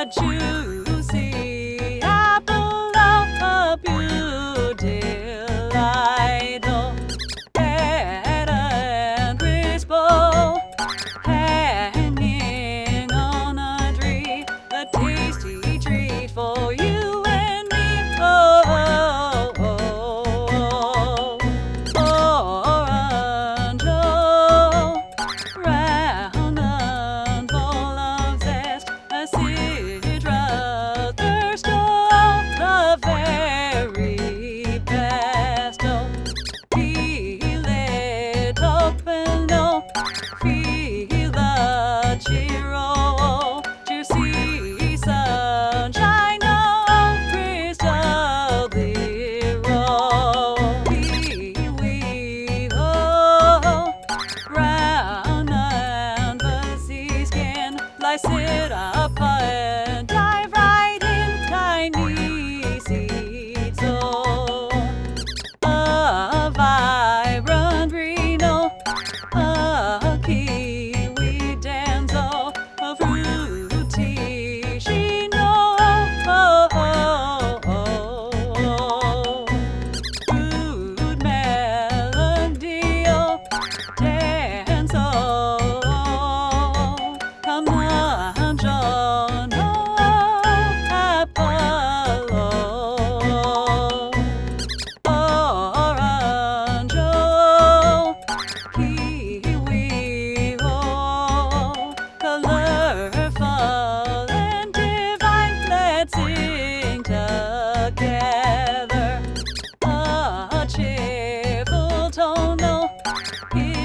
juicy apple of beauty, delightful, red and crispo, hanging on a tree, a tasty treat for you and me. Oh, oh, oh, oh. Orange, oh, round and full of zest, a citrus thirst, oh, the very best. Oh, feel it open, oh, feel the cheer, oh, juicy sunshine, oh, crystal clear, oh, Kiwi, oh, brown and fuzzy skin, slice it up and dive right in, tiny seeds, oh, a vibrant green, oh, a kiwi damsel, a fruity sheen, oh, oh, oh, oh, oh. Fruit melody, oh, dance, oh, come on, John, oh, apple, oh, orange, oh, kiwi, oh, colorful and divine, let's sing together, a cheerful tone, oh,